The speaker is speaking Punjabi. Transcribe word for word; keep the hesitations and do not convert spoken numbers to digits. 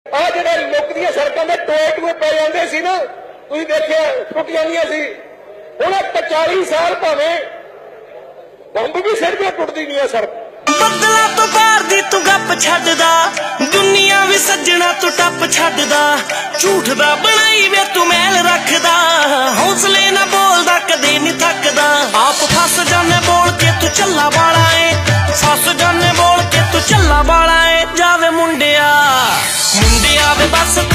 ਆ ਜਿਹੜੇ ਲੁੱਕ ਦੀਆਂ ਸੜਕਾਂ ਦੇ ਟੋਏ ਟੂਏ ਪੈ ਜਾਂਦੇ ਸੀ ਨਾ, ਤੁਸੀਂ ਦੇਖਿਆ ਟੁੱਟ ਜਾਂਦੀਆਂ ਸੀ। ਹੁਣ ਚਾਲੀ ਸਾਲ ਭਾਵੇਂ ਬੰਬ ਵੀ ਸਿਰ ਤੇ ਟੁੱਟਦੀ ਨਹੀਂ ਆ ਸੜਕ। ਬੱਦਲਾਂ ਤੋਂ ਬਾਹਰ ਦੀ ਤੂੰ ਗੱਪ ਛੱਡਦਾ, ਦੁਨੀਆ ਵੀ ਸੱਜਣਾ ਤੂੰ ਟੱਪ ਛੱਡਦਾ। ਝੂਠ ਦਾ ਬਣਾਈ ਵੇ ਤੂੰ ਮੈਲ ਰੱਖਦਾ, ਹੌਸਲੇ ਨਾ ਬੋਲਦਾ ਕਦੇ ਨਹੀਂ ਥੱਕਦਾ। ਆਪ ਫਸ ਜਾਨੇ ਬੋਲ ਕੇ ਤੂੰ ਚੱਲਾ ਵਾਲਾ ਏ, ਫਸ ਜਾਨੇ ਬੋਲ ਕੇ ਤੂੰ ਚੱਲਾ ਵਾਲਾ ਏ। ਜਾਵੇ ਮੁੰਡਿਆ ਮੁੰਡਿਆ ਵੇ ਬਸ